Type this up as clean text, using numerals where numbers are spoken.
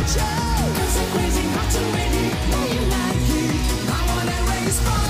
Cause I'm crazy hot to ready. Know you like it. I wanna raise fire.